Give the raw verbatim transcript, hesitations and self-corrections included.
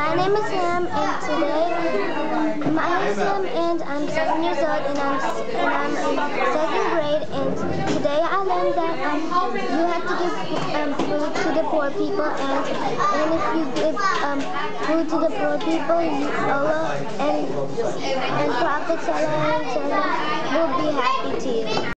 My name is Sam, and today my name is Sam, and I'm seven years old, and I'm and I'm in second grade. And today I learned that um you have to give um food to the poor people, and and if you give um food to the poor people, you, Allah and and Prophet Sallallahu Alaihi Wasallam will be happy to you.